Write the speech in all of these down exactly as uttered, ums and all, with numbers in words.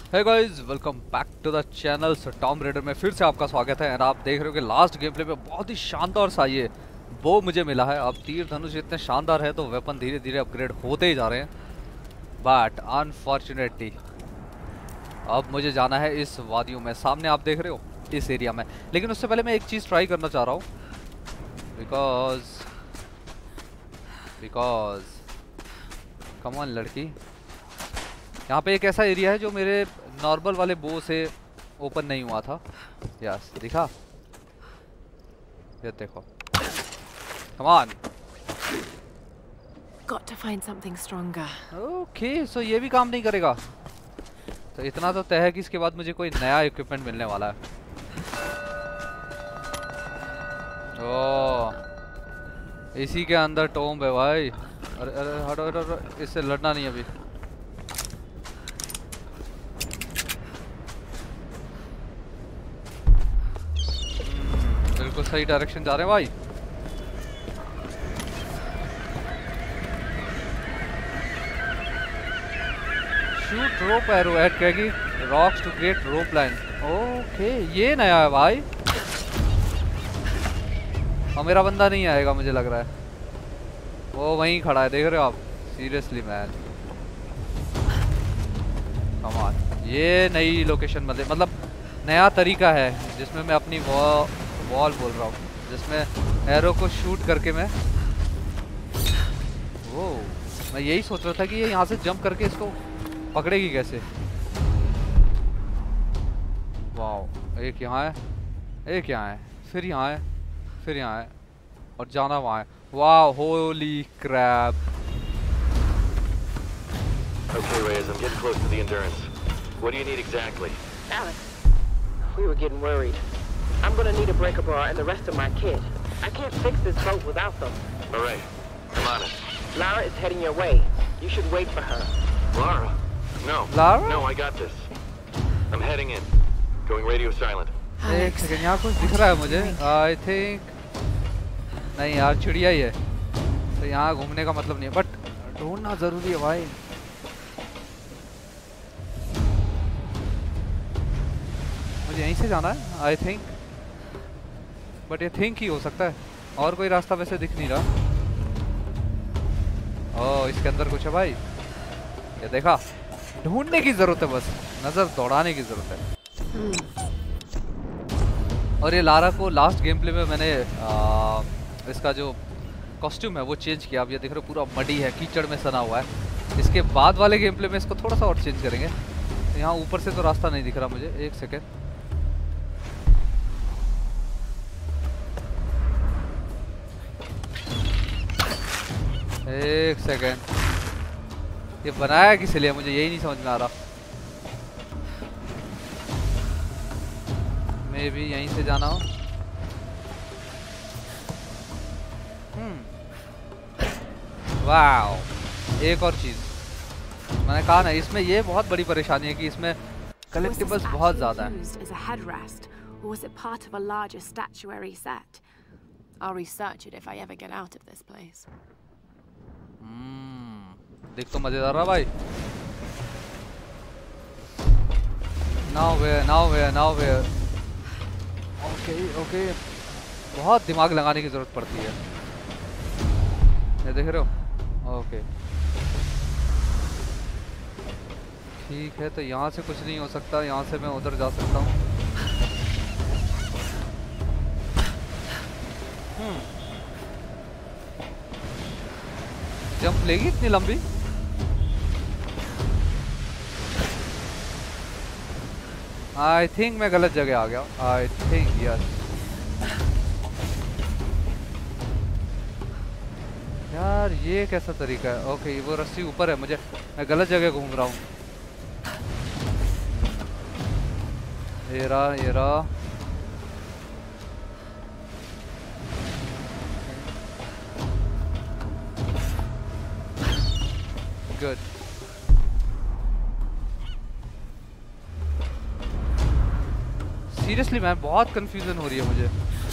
Hey guys, welcome back to the channel. So Tomb Raider में फिर से आपका स्वागत है। एंड आप देख रहे हो कि लास्ट गेम प्ले में बहुत ही शानदार सा ये वो मुझे मिला है। अब तीर धनुष इतने शानदार है तो वेपन धीरे धीरे अपग्रेड होते ही जा रहे हैं। बट अनफॉर्चुनेटली अब मुझे जाना है इस वादियों में, सामने आप देख रहे हो इस एरिया में। लेकिन उससे पहले मैं एक चीज़ ट्राई करना चाह रहा हूँ, बिकॉज बिकॉज कम ऑन लड़की, यहाँ पे एक ऐसा एरिया है जो मेरे नॉर्मल वाले बो से ओपन नहीं हुआ था। यस, दिखा, ये देखो। Come on, Got to find something stronger. Okay. So ये भी काम नहीं करेगा, तो इतना तो तय है कि इसके बाद मुझे कोई नया इक्विपमेंट मिलने वाला है। ओह, इसी के अंदर टॉम्ब है भाई। अरे अरे हटो हटो हटो, इससे लड़ना नहीं अभी। बिल्कुल सही डायरेक्शन जा रहे हैं भाई। Shoot rope arrow at craggy rocks to create rope line. Okay, ये नया है भाई। और मेरा बंदा नहीं आएगा मुझे लग रहा है, वो वहीं खड़ा है, देख रहे हो आप। Seriously man, come on. ये नई लोकेशन मतलब मतलब नया तरीका है जिसमें मैं अपनी वॉल बोल रहा हूँ, जिसमें एरो को शूट करके मैं वो मैं यही सोच रहा था कि ये यहाँ से जंप करके इसको पकड़ेगी कैसे। वाह, एक यहाँ है, एक यहाँ है, फिर यहाँ है, फिर यहाँ है, और जाना वहाँ है। वाह, holy crap. Okay, Reyes, I'm getting close to the Endurance. What do you need exactly? Alex, we were getting worried. I'm gonna need a breaker bar and the rest of my kit. I can't fix this boat without them. All right, I'm on it. Lara is heading your way. You should wait for her. Lara? No. Lara? No, I got this. I'm heading in. Going radio silent. एक second, यहाँ कुछ दिख रहा है मुझे। I think नहीं यार, चिड़िया ही है, तो यहाँ घूमने का मतलब नहीं है, बट ढूंढना जरूरी है भाई। मुझे यहीं से जाना है आई थिंक, बट ये थिंक ही हो सकता है, और कोई रास्ता वैसे दिख नहीं रहा। ओह, इसके अंदर कुछ है भाई, ये देखा। ढूंढने की जरूरत है, बस नजर दौड़ाने की जरूरत है। और ये लारा को लास्ट गेम प्ले में मैंने आ, इसका जो कॉस्ट्यूम है वो चेंज किया। अब ये देख रहे हो पूरा मडी है, कीचड़ में सना हुआ है। इसके बाद वाले गेम प्ले में इसको थोड़ा सा और चेंज करेंगे। तो यहाँ ऊपर से तो रास्ता नहीं दिख रहा मुझे, एक सेकेंड। एक सेकेंड, ये बनाया किस लिए मुझे यही नहीं समझ में आ रहा। मे भी यहीं से जाना हो। वाओ, एक और चीज मैंने कहा ना, इसमें ये बहुत बड़ी परेशानी है कि इसमें कलेक्टिबल्स बहुत ज्यादा हैं। Or was it part of a larger statuary set? I'll research it if I ever get out of this place. हम्म, देख तो मजेदार रहा भाई। Now where, now where, now where? Okay okay, बहुत दिमाग लगाने की जरूरत पड़ती है, ये देख रहे हो। ओके ठीक है, तो यहाँ से कुछ नहीं हो सकता, यहाँ से मैं उधर जा सकता हूँ। हम्म, जंप लेगी इतनी लंबी? आई थिंक मैं गलत जगह आ गया। I think yes. यार ये कैसा तरीका है? ओके, वो रस्सी ऊपर है, मुझे मैं गलत जगह घूम रहा हूँ। ये रहा, ये रहा। गुड। सीरियसली मैम, बहुत कंफ्यूजन हो रही है मुझे।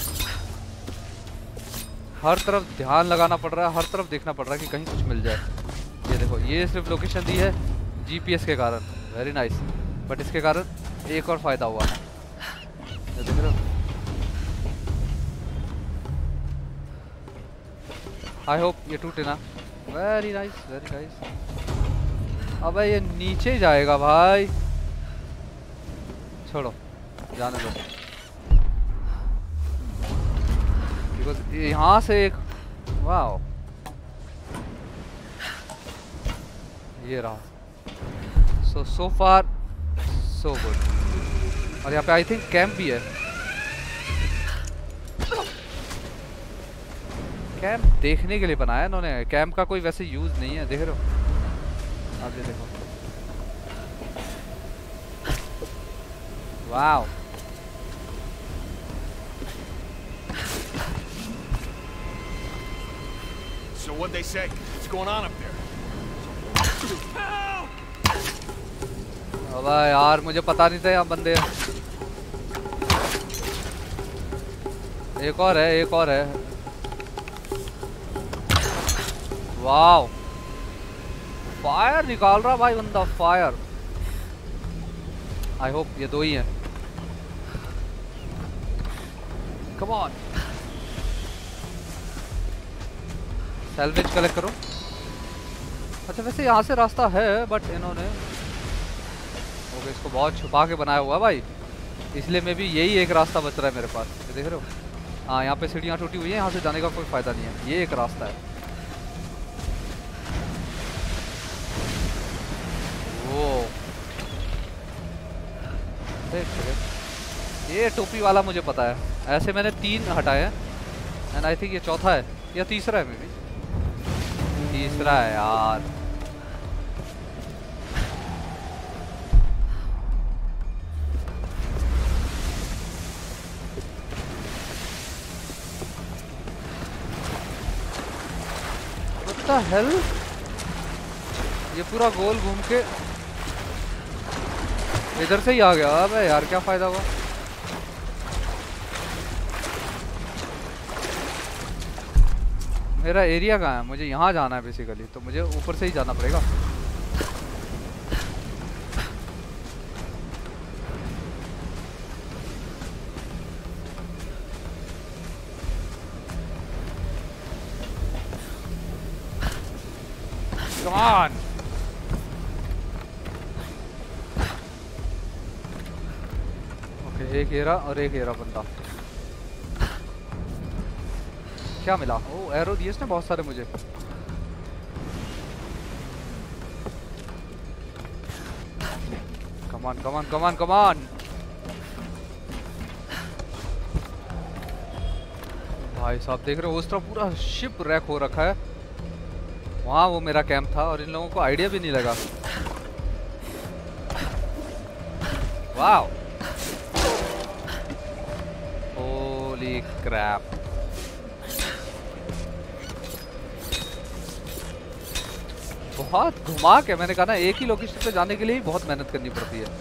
हर तरफ ध्यान लगाना पड़ रहा है, हर तरफ देखना पड़ रहा है कि कहीं कुछ मिल जाए। ये देखो, ये सिर्फ लोकेशन दी है जीपीएस के कारण। Very nice. बट इसके कारण एक और फायदा हुआ है, देख रहे हो। आई होप ये टूटे ना। Very nice very nice. अबे ये नीचे जाएगा भाई, छोड़ो जाने दो। बिकॉज यहाँ से एक, वाओ ये रहा। So so far so good. और यहाँ पे आई थिंक कैंप भी है। कैंप देखने के लिए बनाया है इन्होंने, कैंप का कोई वैसे यूज नहीं है, देख रहे हो आप। ये देखो, wow So what'd they say? What's going on up there? अबे यार मुझे पता नहीं था यहाँ बंदे हैं। एक और है, एक और है। वाओ फायर निकाल रहा भाई बंदा, फायर। आई होप ये दो ही हैं। कम ऑन, सैल्वेज कलेक्ट करो। अच्छा वैसे यहाँ से रास्ता है बट इन्होंने, ओके इसको बहुत छुपा के बनाया हुआ है भाई, इसलिए मैं भी यही एक रास्ता बच रहा है मेरे पास। ये देख रहे हो, हाँ यहाँ पे सीढ़ियाँ टूटी हुई है, यहाँ से जाने का कोई फायदा नहीं है, ये एक रास्ता है। वो ये टोपी वाला मुझे पता है, ऐसे मैंने तीन हटाए हैं एंड आई थिंक ये चौथा है या तीसरा है, मे बी तीसरा है यार। What the hell? ये पूरा गोल घूम के इधर से ही आ गया। अबे यार क्या फायदा हुआ। मेरा एरिया कहाँ है, मुझे यहाँ जाना है बेसिकली, तो मुझे ऊपर से ही जाना पड़ेगा। Come on! ओके एक एरा और एक एरा बंदा। क्या मिला? ओ एरो दिए इसने बहुत सारे मुझे। कमान कमान कमान कमान। भाई साहब देख रहे हो उस तरफ पूरा शिप रैक हो रखा है, वहां वो मेरा कैंप था और इन लोगों को आइडिया भी नहीं लगा। Wow holy crap. बहुत घुमा के, मैंने कहा ना एक ही लोकेशन पे जाने के लिए ही बहुत मेहनत करनी पड़ती है।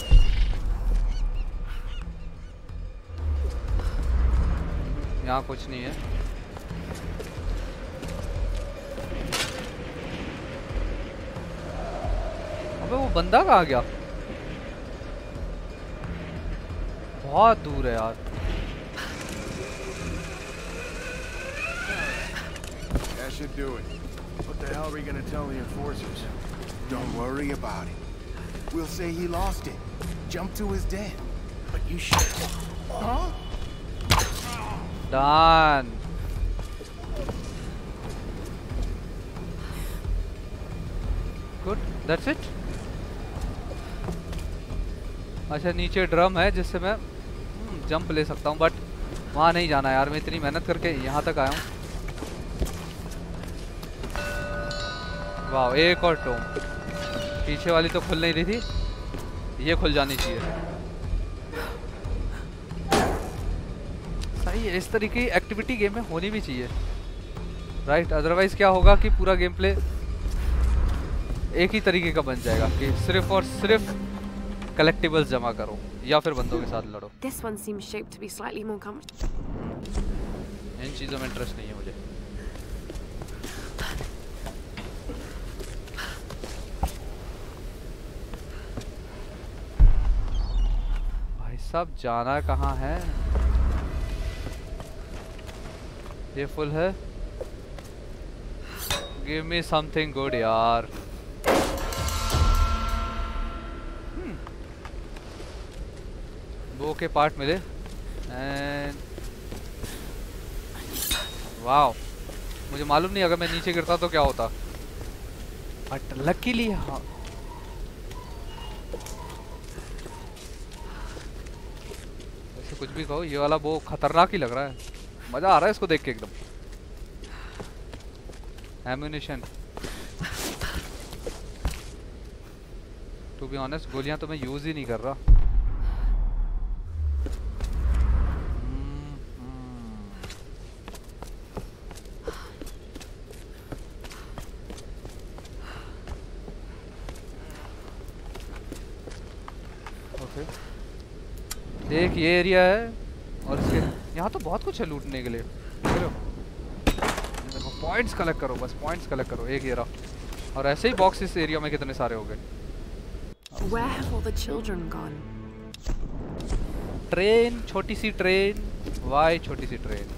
यहाँ कुछ नहीं है। अबे वो बंदा कहाँ गया? बहुत दूर है यार। That should do it. What the hell are we gonna tell the enforcers? Don't worry about it. We'll say he lost it. Jump to his death. But you should. Huh? Done. Good. That's it. अच्छा नीचे drum है जिससे मैं jump ले सकता हूँ, but वहाँ नहीं जाना यार। मैं इतनी मेहनत करके यहाँ तक आया हूँ। वाह एक और टोम। पीछे वाली तो खुल नहीं रही थी, ये खुल जानी चाहिए। सही है, इस तरीके की एक्टिविटी गेम में होनी भी चाहिए, राइट? अदरवाइज क्या होगा कि पूरा गेम प्ले एक ही तरीके का बन जाएगा कि सिर्फ और सिर्फ कलेक्टिबल्स जमा करो या फिर बंदों के साथ लड़ो। This one seems shaped to be slightly more comfortable. इन चीज़ों में इंटरेस्ट नहीं है मुझे। सब जाना कहाँ है? ये फुल है। गिव मी समथिंग गुड यार। वो के पार्ट मिले एंड वाओ, मुझे मालूम नहीं अगर मैं नीचे गिरता तो क्या होता, बट लकीली हाँ। ऐसे कुछ भी कहो, ये वाला वो खतरनाक ही लग रहा है, मजा आ रहा है इसको देख के एकदम। एम्यूनिशन, टू बी ऑनेस्ट गोलियां तो मैं यूज ही नहीं कर रहा। एक ये एरिया है और इसके यहाँ तो बहुत कुछ है लूटने के लिए। देखो पॉइंट्स कलेक्ट करो, बस पॉइंट्स कलेक्ट करो। एक ये रहा, और ऐसे ही बॉक्स इस एरिया में कितने सारे हो गए। Where have all the children gone? Train, छोटी सी ट्रेन, वाई छोटी सी ट्रेन।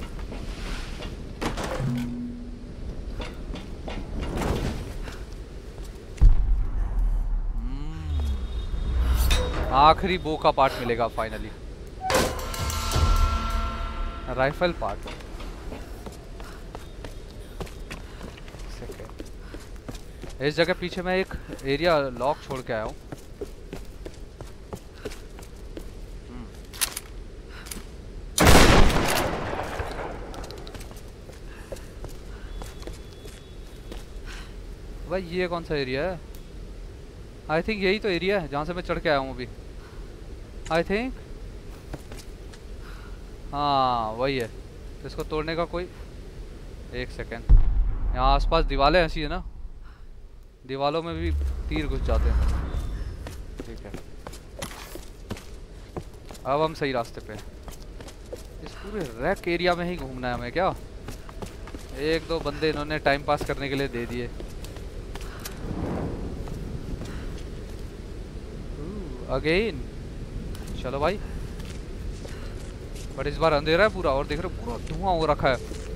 आखिरी बो का पार्ट मिलेगा फाइनली, राइफल पार्ट। इस जगह पीछे मैं एक एरिया लॉक छोड़ के आया हूँ। भाई ये कौन सा एरिया है? आई थिंक यही तो एरिया है जहाँ से मैं चढ़ के आया हूँ अभी। आई थिंक हाँ वही है। तो इसको तोड़ने का कोई, एक सेकेंड, यहाँ आसपास दीवारें ऐसी है ना, दीवारों में भी तीर घुस जाते हैं। ठीक है, अब हम सही रास्ते पे हैं। इस पूरे रैक एरिया में ही घूमना है हमें क्या? एक दो बंदे इन्होंने टाइम पास करने के लिए दे दिए। अगेन चलो भाई, बट इस बार अंधेरा है पूरा, और देख रहे हो पूरा धुआं हो रखा है।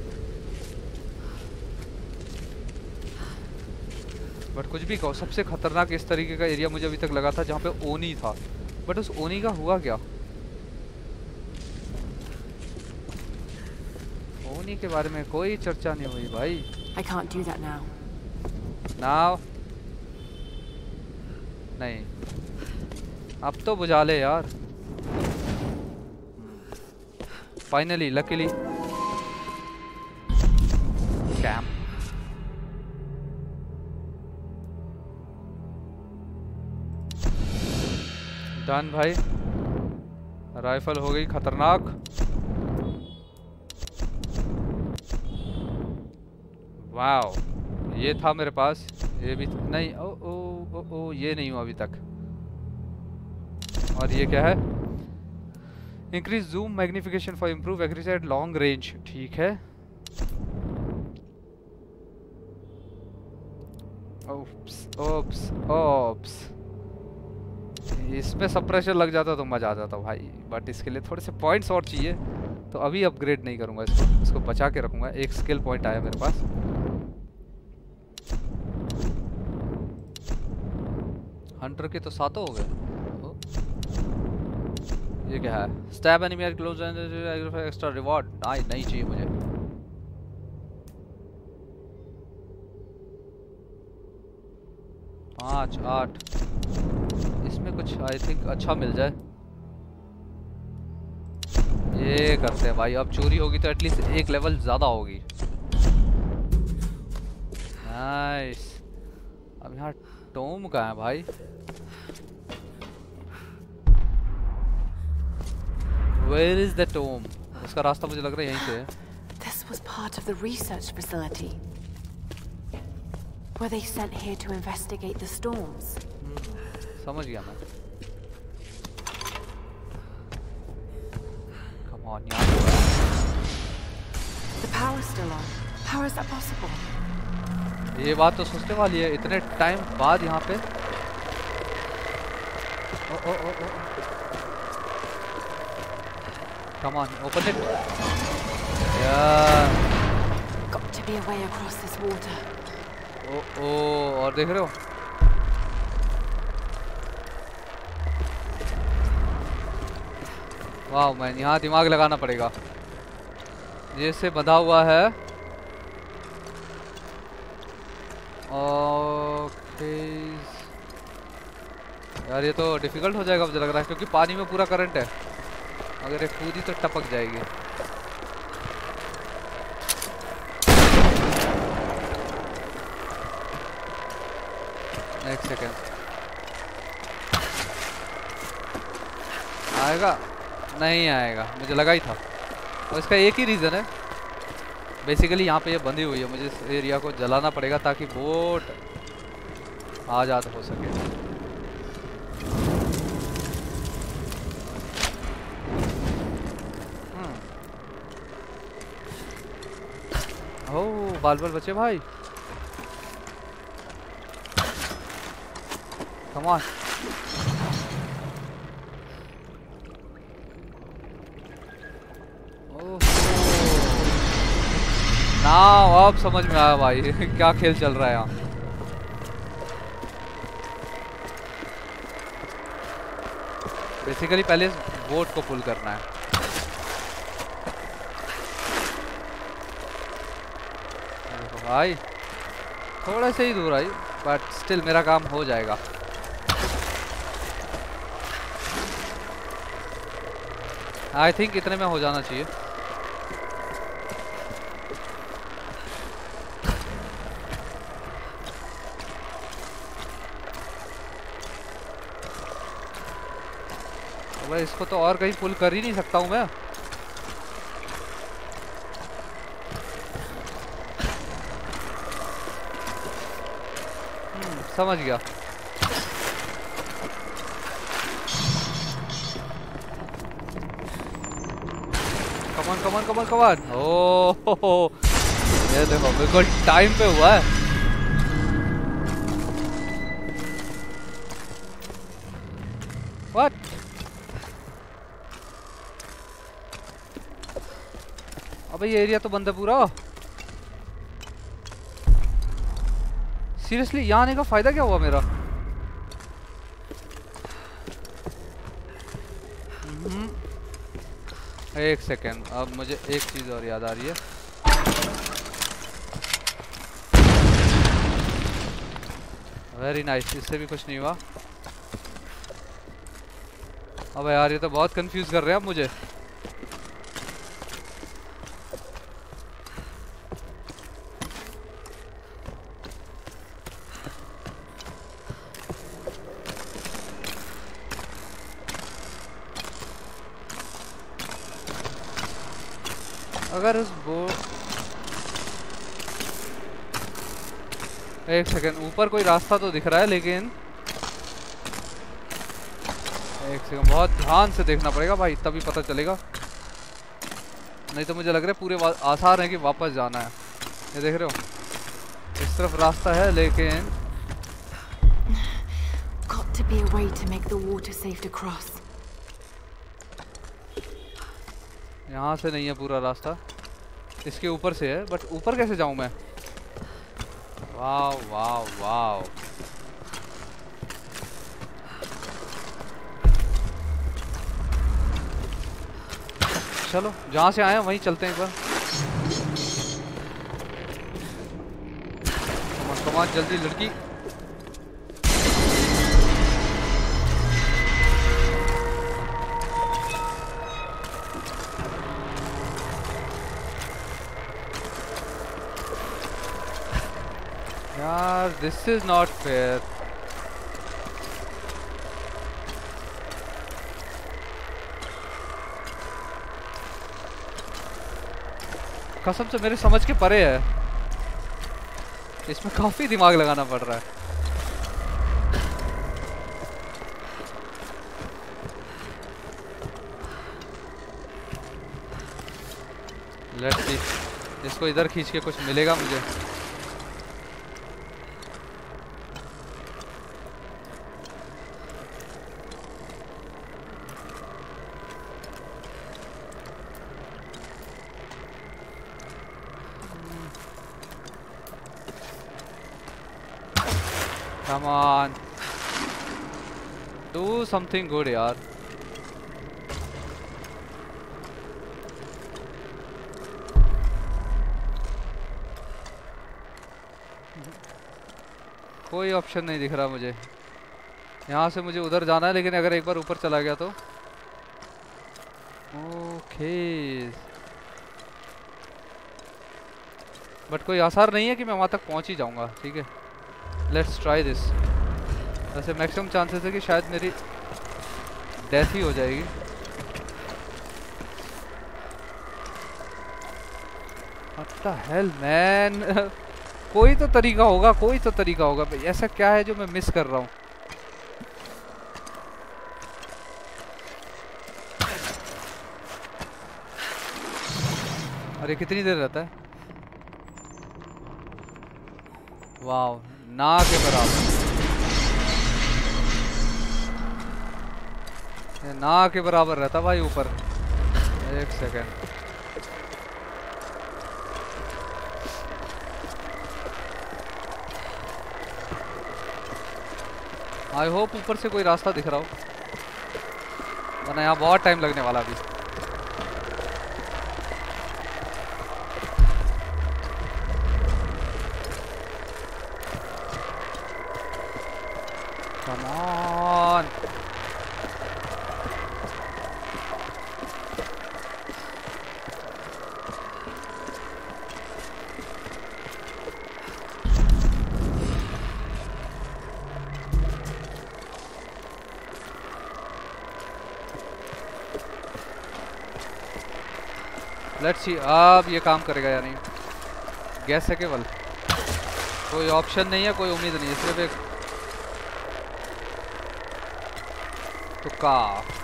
बट कुछ भी कहो, सबसे खतरनाक इस तरीके का एरिया मुझे अभी तक लगा था जहाँ पे ओनी था, बट उस ओनी का हुआ क्या? ओनी के बारे में कोई चर्चा नहीं हुई भाई। I can't do that now. Now? नहीं, अब तो बुझा ले यार। Finally luckily camp. डन भाई, राइफल हो गई खतरनाक। वाओ, ये था मेरे पास, ये भी नहीं। ओ ओ ओ ओ ये नहीं हुआ अभी तक। और ये क्या है? Increase zoom magnification for improve accuracy at long range. ठीक है, ओप्स ओप्स ओप्स, इसमें सब प्रेशर लग जाता तो मजा आ जाता भाई, बट इसके लिए थोड़े से पॉइंट्स और चाहिए, तो अभी अपग्रेड नहीं करूंगा इसको, इसको बचा के रखूंगा। एक स्किल पॉइंट आया मेरे पास। हंटर के तो सातों हो गए। ये क्या है? Stab enemy at close and extra reward. नहीं नहीं चाहिए मुझे। पाँच आठ, इसमें कुछ आई थिंक अच्छा मिल जाए। ये करते हैं भाई, अब चोरी होगी तो एटलीस्ट एक लेवल ज्यादा होगी। नाइस। अब यहाँ टोम कहाँ है भाई? Where is the tomb? उसका रास्ता मुझे लग रहा है यहीं से है। This was part of the research facility. Were they sent here to investigate the storms? समझ गया मैं। Come on यार। The power's still on. How is that possible? ये बात तो सोचने वाली है, इतने टाइम बाद यहाँ पे। ओ ओ ओ ओ। Come on, open it. Yeah. Got to be a way across this water. ओ ओ और देख रहे हो वाह मैन, यहाँ दिमाग लगाना पड़ेगा। ये से बंधा हुआ है। ओके यार, ये तो डिफिकल्ट हो जाएगा मुझे लग रहा है, क्योंकि पानी में पूरा करंट है। अगर ये कूदी तो टपक जाएगी। एक सेकेंड, आएगा नहीं आएगा, मुझे लगा ही था। और इसका एक ही रीज़न है, बेसिकली यहाँ पे ये बंधी हुई है। मुझे इस एरिया को जलाना पड़ेगा ताकि बोट आज़ाद हो सके। ओह बाल बाल बचे भाई, कम ऑन। ना अब समझ में आया भाई क्या खेल चल रहा है यहाँ। बेसिकली पहले बोट को पुल करना है। देखो भाई, थोड़ा से ही दूर आई, बट स्टिल मेरा काम हो जाएगा। आई थिंक इतने में हो जाना चाहिए। भाई इसको तो और कहीं पुल कर ही नहीं सकता हूँ मैं। हम्म, समझ गया। कमान कमान कमान कमान। ओह ये देखो बिल्कुल टाइम पे हुआ है। व्हाट? अबे ये एरिया तो बंद है पूरा। सीरियसली यहाँ आने का फायदा क्या हुआ मेरा? एक सेकेंड, अब मुझे एक चीज और याद आ रही है। वेरी नाइस, इससे भी कुछ नहीं हुआ। अब यार ये तो बहुत कंफ्यूज कर रहे हैं अब मुझे। अगर उस बोट, एक सेकेंड, ऊपर कोई रास्ता तो दिख रहा है, लेकिन एक सेकेंड बहुत ध्यान से देखना पड़ेगा भाई, तभी पता चलेगा। नहीं तो मुझे लग रहा है पूरे आसार है कि वापस जाना है। ये देख रहे हो इस तरफ रास्ता है, लेकिन Got to be a way to make the water safe to cross. यहाँ से नहीं है पूरा रास्ता, इसके ऊपर से है। बट ऊपर कैसे जाऊं मैं? वाव वाव वाव। चलो जहाँ से आए वहीं चलते हैं एक बार। कमान कमान जल्दी लड़की। यार दिस इज नॉट फेयर। कसम से मेरे समझ के परे है, इसमें काफी दिमाग लगाना पड़ रहा है। लेट्स सी, इसको इधर खींच के कुछ मिलेगा मुझे। Come on. Do something good यार. कोई ऑप्शन नहीं दिख रहा मुझे. यहाँ से मुझे उधर जाना है, लेकिन अगर एक बार ऊपर चला गया तो ओके. बट कोई आसार नहीं है कि मैं वहाँ तक पहुँच ही जाऊँगा. ठीक है, लेट्स ट्राई दिस. वैसे मैक्सिमम चांसेस है कि शायद मेरी डेथ ही हो जाएगी. What the hell man? कोई तो तरीका होगा, कोई तो तरीका होगा. भाई ऐसा क्या है जो मैं मिस कर रहा हूँ? अरे कितनी देर रहता है? वाव, ना के बराबर. ना के बराबर रहता भाई ऊपर. एक सेकेंड. आई होप ऊपर से कोई रास्ता दिख रहा हो, वरना यहाँ बहुत टाइम लगने वाला अभी. Come on. लेट्स सी अब ये काम करेगा या नहीं. गैस है केवल, कोई ऑप्शन नहीं है, कोई उम्मीद नहीं है, सिर्फ एक तुक्का.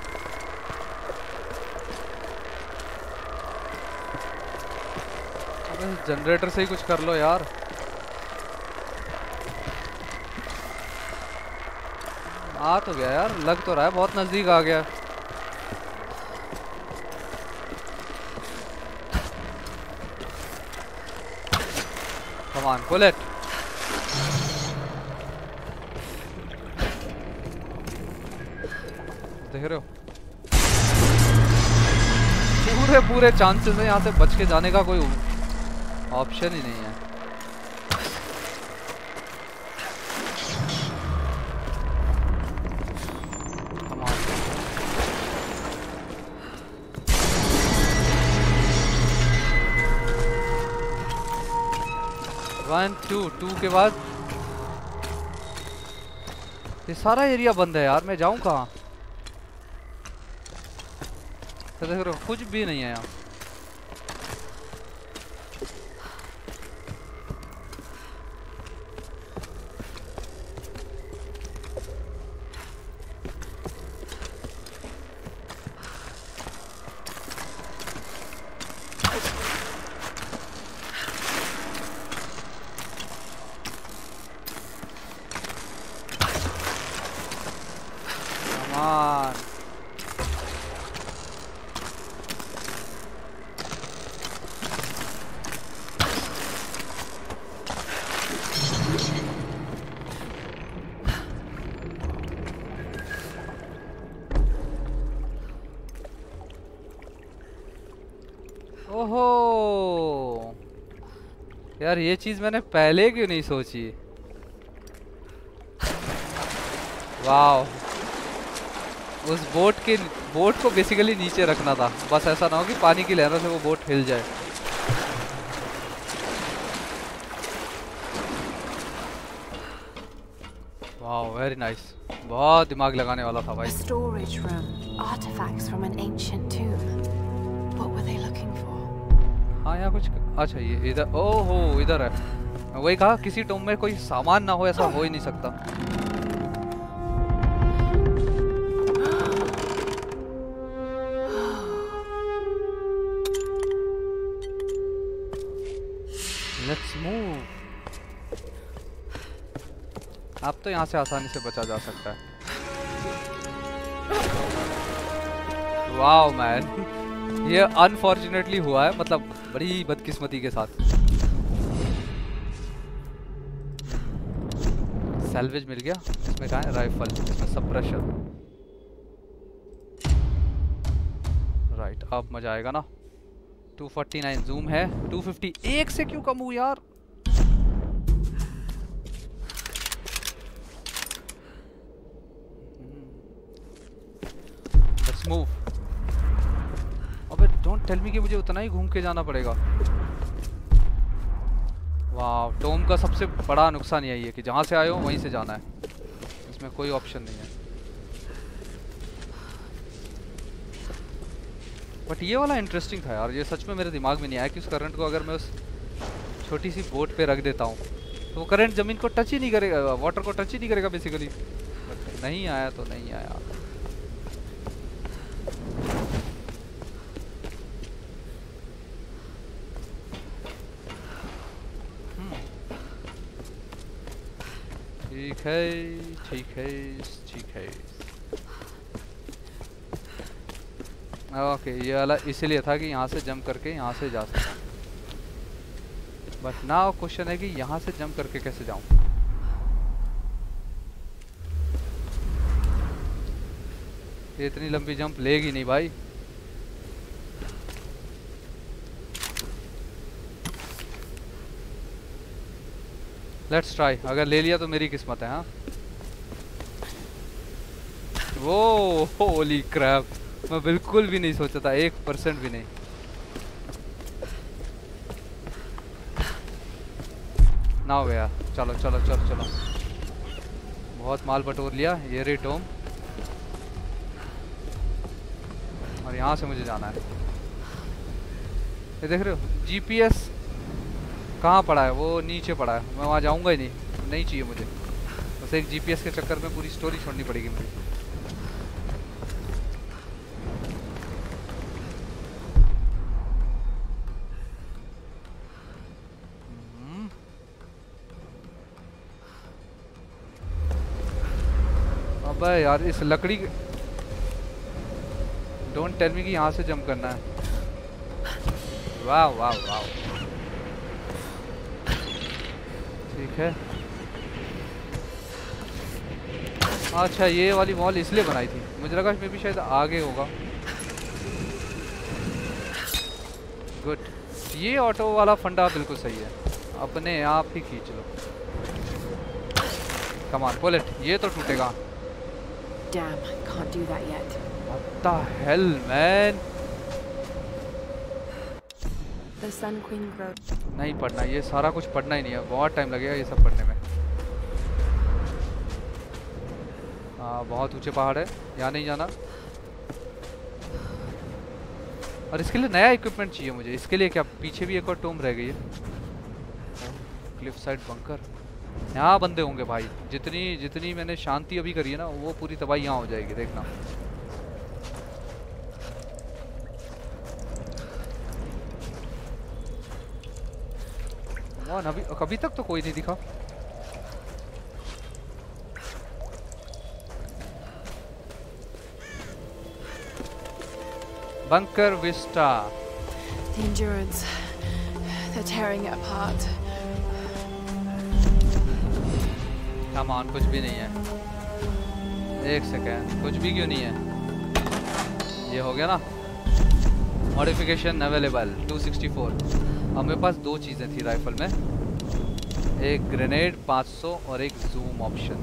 जनरेटर से ही कुछ कर लो यार. आ तो गया यार, लग तो रहा है बहुत नजदीक आ गया. Come on, pull it. देख रहे हो, पूरे पूरे चांसेस है यहाँ से बच के जाने का. कोई ऑप्शन ही नहीं है. Come on. One two two के बाद ये सारा एरिया बंद है यार. मैं जाऊं कहाँ? तो देख रहे हो कुछ भी नहीं है यहाँ. ओहो यार, ये चीज मैंने पहले क्यों नहीं सोची. वाव, उस बोट के बोट को बेसिकली नीचे रखना था, बस ऐसा ना हो कि पानी की लहरों से वो बोट हिल जाए. Wow, very nice. बहुत दिमाग लगाने वाला था भाई. Storage room. Artifacts from an ancient tomb. What were they looking for? हाँ यहाँ कुछ. अच्छा ये इधर. ओहो इधर है. वही कहा, किसी टोम में कोई सामान ना हो ऐसा हो ही नहीं सकता. Let's move. अब तो यहाँ से आसानी से बचा जा सकता है. वाओ मैन, ये अनफॉर्चुनेटली हुआ है, मतलब बड़ी बदकिस्मती के साथ. सैल्वेज मिल गया। इसमें कहाँ है? राइफल, इसमें सप्रेशर। राइट, अब मजा आएगा ना। टू फोर्टी नाइन जूम है, टू फिफ्टी। एक से क्यों कम हूँ यार? Let's move. अबे डोंट टेल मी कि मुझे उतना ही घूम के जाना पड़ेगा। वाह, टोम का सबसे बड़ा नुकसान यही है कि जहाँ से आए हो वहीं से जाना है, इसमें कोई ऑप्शन नहीं है। बट ये वाला इंटरेस्टिंग था यार, ये सच में मेरे दिमाग में नहीं आया कि उस करंट को अगर मैं उस छोटी सी बोट पे रख देता हूँ तो वो करंट ज़मीन को टच ही नहीं करेगा, वाटर को टच ही नहीं करेगा बेसिकली। बट नहीं आया तो नहीं आया। ठीक है ठीक है ठीक है। ओके, ये वाला इसीलिए था कि यहाँ से जंप करके यहाँ से जा सकता हूँ। बट नाउ क्वेश्चन है कि यहाँ से जंप करके कैसे जाऊँ? ये इतनी लंबी जंप लेगी नहीं भाई। लेट्स ट्राई, अगर ले लिया तो मेरी किस्मत है। हाँ, वो होली क्रैप, मैं बिल्कुल भी नहीं सोचा था, एक परसेंट भी नहीं। ना हो गया। चलो चलो चलो चलो, बहुत माल बटोर लिया। ये रे टोम, और यहाँ से मुझे जाना है। ये देख रहे हो जीपीएस कहाँ पड़ा है? वो नीचे पड़ा है, मैं वहाँ जाऊँगा ही नहीं, नहीं चाहिए मुझे। बस एक जीपीएस के चक्कर में पूरी स्टोरी छोड़नी पड़ेगी मुझे। अबे यार इस लकड़ी के, डोंट टेल मी कि यहाँ से जंप करना है। वाह वाह वाह, ठीक है। अच्छा, ये वाली वॉल इसलिए बनाई थी, मुझे लगा मे भी शायद आगे होगा। गुड, ये ऑटो वाला फंडा बिल्कुल सही है, अपने आप ही खींच लो। कम ऑन पुल इट, ये तो टूटेगा। Damn, I can't do that yet. What the hell, man? The Sun Queen grow. नहीं पढ़ना, ये सारा कुछ पढ़ना ही नहीं है, बहुत टाइम लगेगा ये सब पढ़ने में। हाँ, बहुत ऊंचे पहाड़ है, यहाँ नहीं जाना। और इसके लिए नया इक्विपमेंट चाहिए मुझे। इसके लिए क्या पीछे भी एक और टोम रह गई है? क्लिफ साइड बंकर, यहाँ बंदे होंगे भाई। जितनी जितनी मैंने शांति अभी करी है ना, वो पूरी तबाही यहाँ हो जाएगी, देखना। अभी कभी तक तो कोई नहीं दिखा। Bunker vista. The Endurance. They're tearing it apart. सामान कुछ भी नहीं है। एक सेकेंड, कुछ भी क्यों नहीं है? ये हो गया ना, modification available two sixty four. अब मेरे पास दो चीज़ें थी राइफल में, एक ग्रेनेड पाँच सौ और एक जूम ऑप्शन।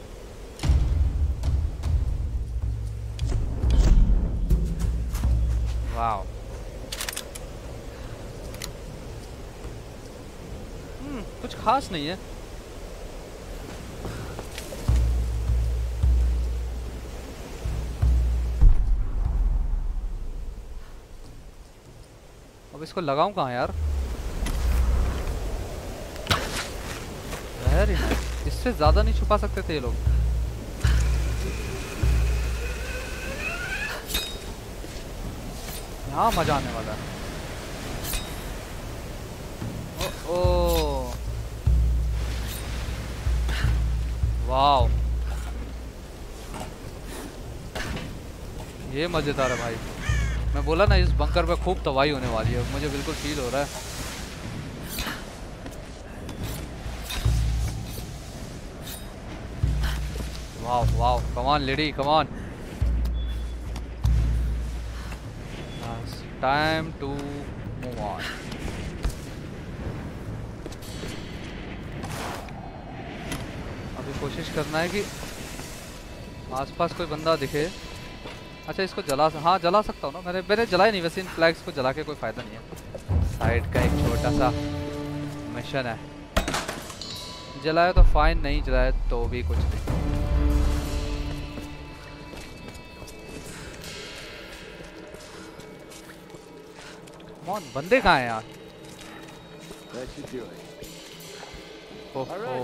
वाव, हम्म कुछ खास नहीं है। अब इसको लगाऊं कहाँ यार? वेरी नाइस, इससे ज्यादा नहीं छुपा सकते थे ये लोग। यहाँ मजा आने वाला है। ओ ओ वाव, ये मजेदार है भाई। मैं बोला ना, इस बंकर पे खूब तबाही होने वाली है, मुझे बिल्कुल फील हो रहा है। Wow wow, come on lady, come on. Time to move on. अभी कोशिश करना है कि आसपास कोई बंदा दिखे। अच्छा इसको जला, हाँ जला सकता हूँ ना, मैंने मैंने जलाया नहीं वैसे। इन फ्लैग्स को जला के कोई फायदा नहीं है। साइड का एक छोटा सा मिशन है। जलाया तो फाइन, नहीं जलाया तो भी कुछ नहीं। कौन बंदे कहाँ हैं यार? ओहो,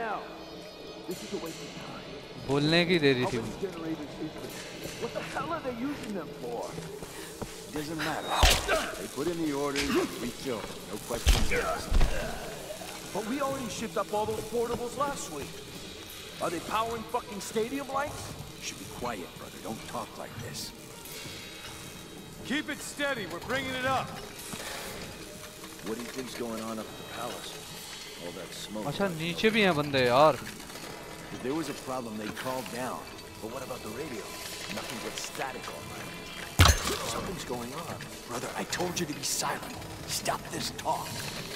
बोलने की देरी थी। What the hell are they using them for? Doesn't matter. They put in the orders, we kill them. No questions asked. But we already shipped up all those portables last week. Are they powering fucking stadium lights? You should be quiet, brother. Don't talk like this. Keep it steady. We're bringing it up. What do you think's going on up at the palace? All that smoke. अच्छा नीचे भी हैं बंदे यार। If there was a problem, they called down. But what about the radio? Nothing but static all night. Something's going on. Brother, I told you to be silent. Stop this talk.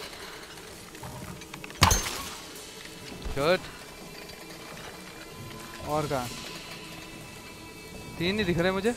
Good. और कहाँ? तीन ही दिख रहे मुझे।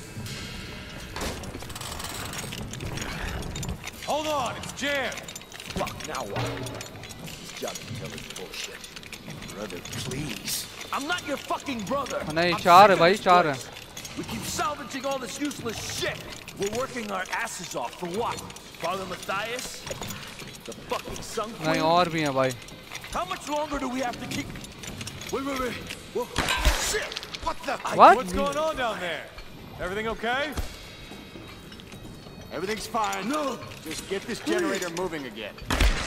Hold on, it's jammed. Fuck, now what? This job to tell is bullshit. Brother, please. I'm not your fucking brother. नहीं चार है भाई, चार है। We keep salvaging all this useless shit. We're working our asses off for what? Father Matthias? The fucking Sun Queen? नहीं और भी हैं भाई। How much longer do we have to keep? Wait, wait, wait. Whoa. Shit! What the? What? What's going on down there? Everything okay? Everything's fine. No. Just get this generator moving again.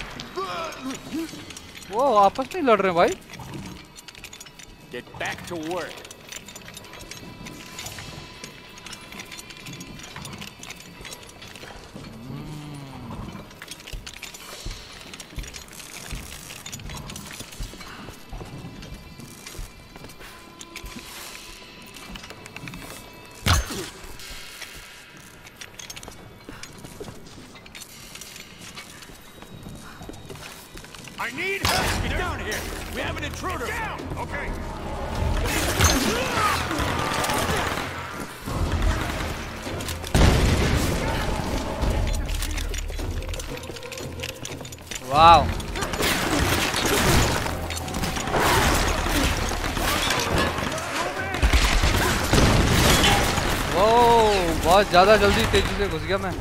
वो आपस में लड़ रहे हैं भाई। Get back to work. I need help! Get down here! We have an intruder! Get down! Okay. Wow. Whoa, बहुत ज़्यादा जल्दी तेजी से घुस गया मैं।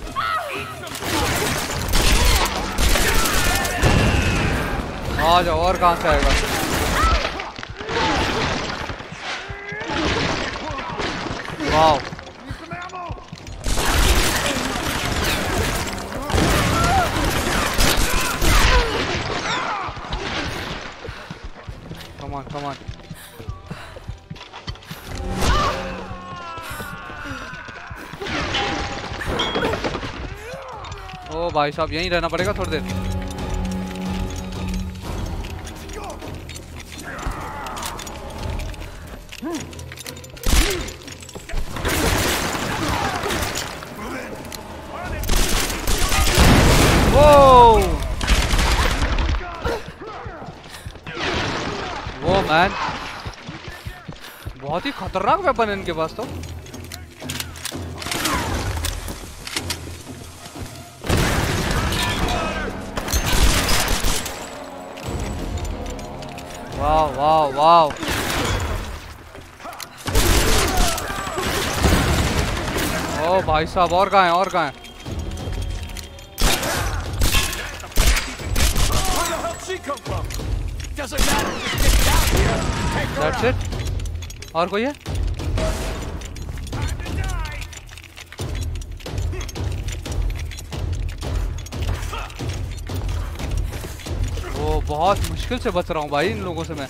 आ जाओ, और कहाँ से आएगा? वाव। Come on, come on. ओ भाई साहब यहीं रहना पड़ेगा थोड़ी देर। वो मैन बहुत ही खतरनाक वेपन है इनके पास तो। वाह वाह वाह। ओ भाई साहब और कहाँ हैं, और कहाँ हैं? That's it. और कोई है? वो बहुत मुश्किल से बच रहा हूँ भाई इन लोगों से मैं।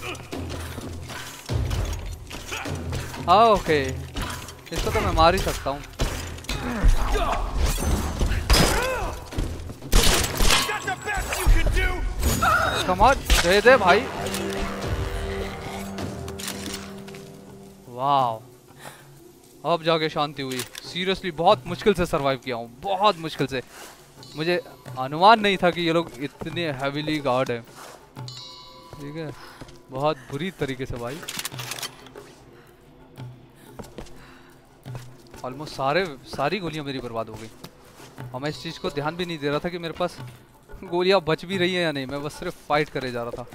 हाँ ओके, इसको तो मैं मार ही सकता हूँ। कम ऑन, दे दे भाई। वाह, अब जाके शांति हुई। सीरियसली बहुत मुश्किल से सरवाइव किया हूँ, बहुत मुश्किल से। मुझे अनुमान नहीं था कि ये लोग इतने हैवीली गार्ड हैं। ठीक है, बहुत बुरी तरीके से भाई। ऑलमोस्ट सारे सारी गोलियां मेरी बर्बाद हो गई और मैं इस चीज़ को ध्यान भी नहीं दे रहा था कि मेरे पास गोलियां बच भी रही हैं या नहीं। मैं बस सिर्फ फाइट करे जा रहा था।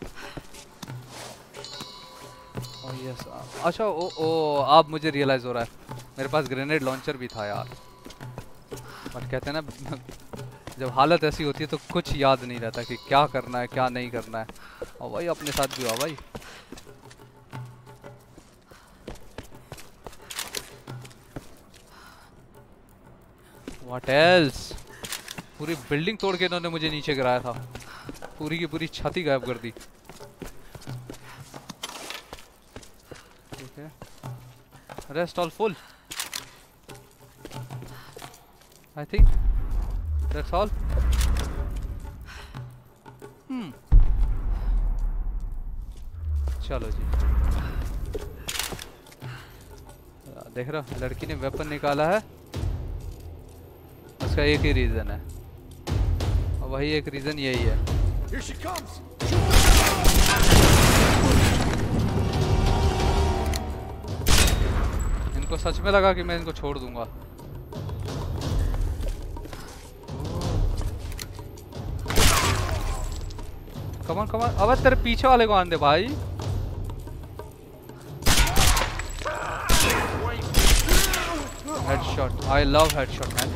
oh, yes. अच्छा, ओ ओ अब मुझे रियलाइज़ हो रहा है मेरे पास ग्रेनेड लॉन्चर भी था यार। और कहते हैं ना, जब हालत ऐसी होती है तो कुछ याद नहीं रहता कि क्या करना है क्या नहीं करना है। और भाई अपने साथ भी हुआ भाई। What else? पूरी बिल्डिंग तोड़ के इन्होंने मुझे नीचे गिराया था, पूरी की पूरी छत ही गायब कर दी। ठीक है, rest all full. I think that's all. Hmm, चलो जी। देख रहा, लड़की ने वेपन निकाला है, उसका एक ही रीजन है और वही एक रीजन यही है। Here she comes. इनको सच में लगा कि मैं इनको छोड़ दूंगा। कमान कमान, अब तेरे पीछे वाले को आने दे भाई। Headshot, I love headshot man.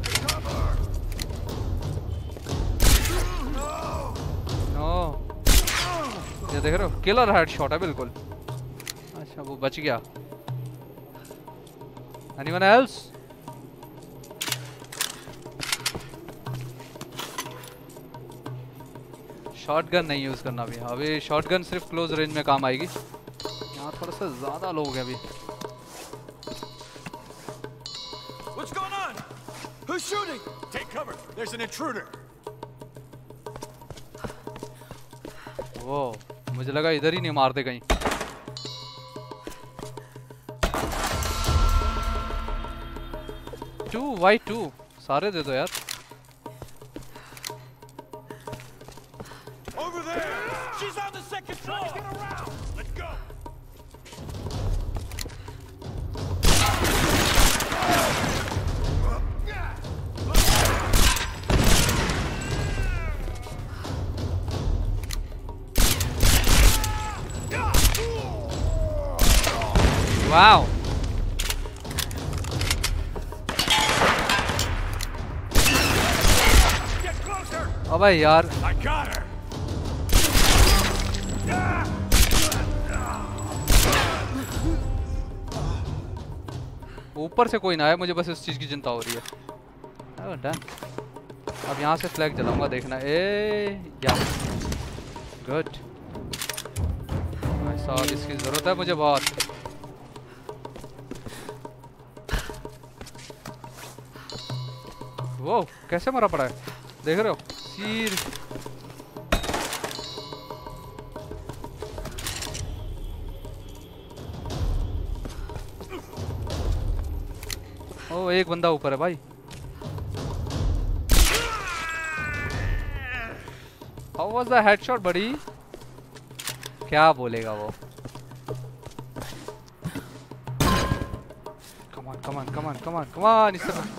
ये देख रहे हो, किलर हेडशॉट है बिल्कुल। अच्छा, वो बच गया। Anyone else? शॉटगन नहीं यूज करना अभी। अभी शॉटगन सिर्फ क्लोज रेंज में काम आएगी। यहाँ थोड़ा सा ज्यादा लोग हैं अभी। What's going on? Who's shooting? Take cover. There's an intruder. वो मुझे लगा इधर ही नहीं मारते कहीं। टू वाई टू सारे दे दो यार। Over there. She's on the second floor. Get around. Let's go. Wow, अबे यार I got her. ऊपर से कोई ना आए, मुझे बस इस चीज की चिंता हो रही है। oh, done. अब यहाँ से फ्लैग जलाऊंगा, देखना। ए या गुड भाई साहब, इसकी जरूरत है मुझे बहुत। वो कैसे मरा पड़ा है, देख रहे हो? सीर ओ, एक बंदा ऊपर है भाई। हाउ वाज द हेडशॉट बड़ी? क्या बोलेगा वो? कमान कमान कमान कमान कमान, इस तरह।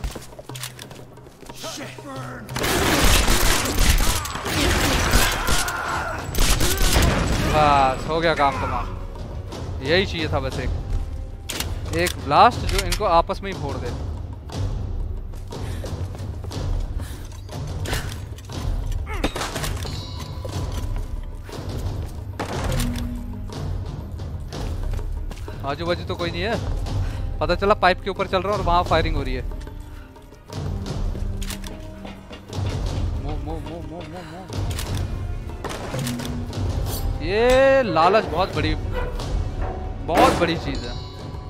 बस हो गया काम तमाम। यही चाहिए था बस, एक एक ब्लास्ट जो इनको आपस में ही फोड़ दे। आजू बाजू तो कोई नहीं है, पता चला पाइप के ऊपर चल रहा है और वहां फायरिंग हो रही है। ये लालच बहुत बड़ी बहुत बड़ी चीज है।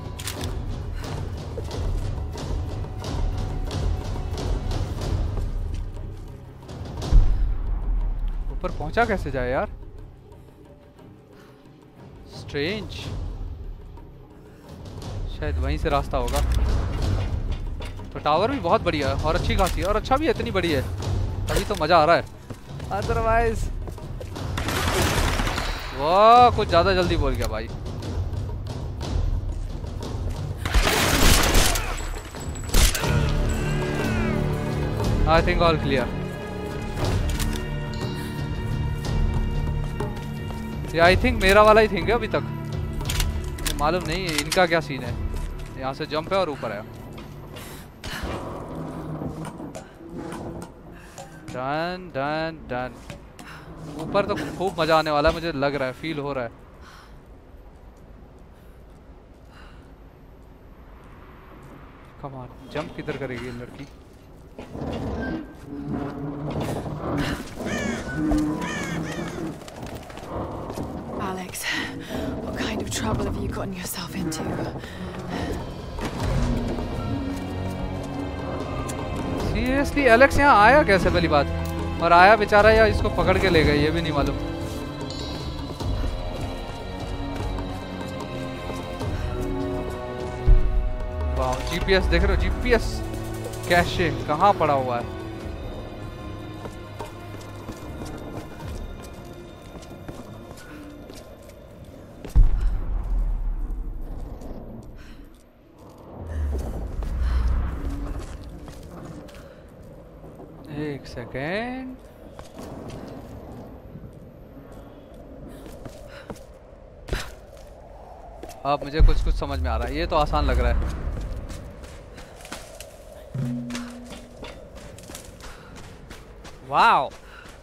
ऊपर पहुंचा कैसे जाए यार? स्ट्रेंज। शायद वहीं से रास्ता होगा। तो टावर भी बहुत बढ़िया है और अच्छी खासी है और अच्छा भी है, इतनी बड़ी है तभी तो मज़ा आ रहा है। अदरवाइज वाह कुछ ज़्यादा जल्दी बोल गया भाई। I think all clear. ये आई थिंक मेरा वाला ही थिंक है अभी तक, मालूम नहीं इनका क्या सीन है। यहाँ से जंप है और ऊपर है। Done done done. ऊपर तो खूब मजा आने वाला है, मुझे लग रहा है, फील हो रहा है। कम ऑन, जंप किधर करेगी ये लड़की? Alex, what kind of trouble have you gotten yourself into? Seriously Alex यहाँ आया कैसे पहली बात, और आया बेचारा या इसको पकड़ के ले गए ये भी नहीं मालूम। वाह जीपीएस देख रहे हो, जीपीएस कैशे कहाँ पड़ा हुआ है। एक सेकेंड, अब मुझे कुछ कुछ समझ में आ रहा है। ये तो आसान लग रहा है। Wow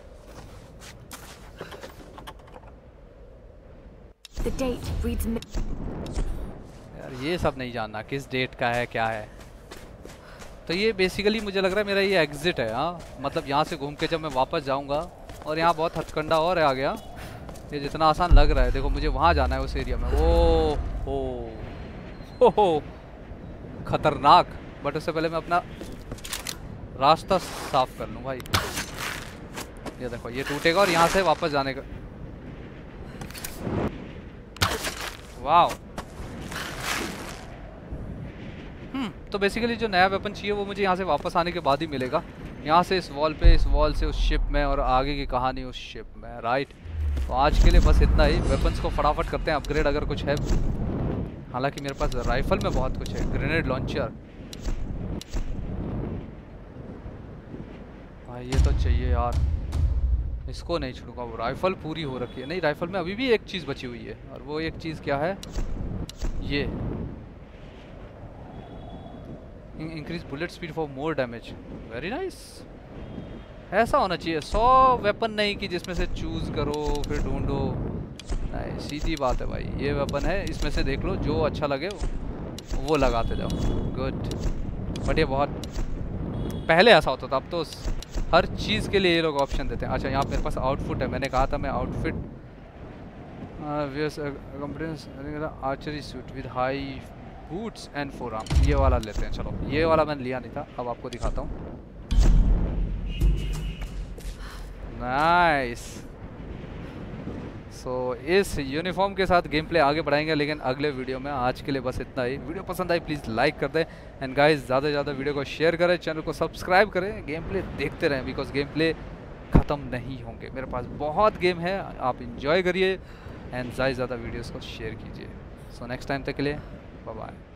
The date reads mi- यार ये सब नहीं जानना किस डेट का है क्या है। तो ये बेसिकली मुझे लग रहा है मेरा ये एग्जिट है। हाँ मतलब यहाँ से घूम के जब मैं वापस जाऊँगा, और यहाँ बहुत हथकंडा और है आ गया। ये जितना आसान लग रहा है, देखो मुझे वहाँ जाना है उस एरिया में। ओ हो हो हो खतरनाक। बट उससे पहले मैं अपना रास्ता साफ कर लूँ भाई। ये देखो ये टूटेगा और यहाँ से वापस जाने का। वाह। हम्म तो बेसिकली जो नया वेपन चाहिए वो मुझे यहाँ से वापस आने के बाद ही मिलेगा। यहाँ से इस वॉल पे, इस वॉल से उस शिप में, और आगे की कहानी उस शिप में, राइट। तो आज के लिए बस इतना ही। वेपन्स को फटाफट करते हैं अपग्रेड अगर कुछ है। हालांकि मेरे पास राइफल में बहुत कुछ है। ग्रेनेड लॉन्चर भाई ये तो चाहिए यार, इसको नहीं छोड़ूंगा। वो राइफल पूरी हो रखी है। नहीं राइफल में अभी भी एक चीज़ बची हुई है, और वो एक चीज़ क्या है, ये increase bullet speed for more damage. Very nice. ऐसा होना चाहिए। सौ वेपन नहीं कि जिसमें से चूज करो फिर ढूंढो, नहीं सीधी बात है भाई। ये वेपन है, इसमें से देख लो जो अच्छा लगे वो लगाते जाओ। गुड। बट ये बहुत पहले ऐसा होता था, अब तो हर चीज़ के लिए ये लोग ऑप्शन देते हैं। अच्छा यहाँ मेरे पास आउटफिट है, मैंने कहा था मैं outfit archery suit with high boots and forearm, ये वाला लेते हैं। चलो ये वाला मैंने लिया नहीं था, अब आपको दिखाता हूँ। नाइस। सो इस यूनिफॉर्म के साथ गेम प्ले आगे बढ़ाएंगे लेकिन अगले वीडियो में। आज के लिए बस इतना ही। वीडियो पसंद आई प्लीज़ लाइक कर दें, एंड गाइस ज़्यादा से ज़्यादा वीडियो को शेयर करें, चैनल को सब्सक्राइब करें, गेम प्ले देखते रहें, बिकॉज गेम प्ले ख़त्म नहीं होंगे। मेरे पास बहुत गेम है, आप इंजॉय करिए एंड ज़्यादा से ज़्यादा वीडियोज़ को शेयर कीजिए। सो नेक्स्ट टाइम तक के लिए बाय बाय।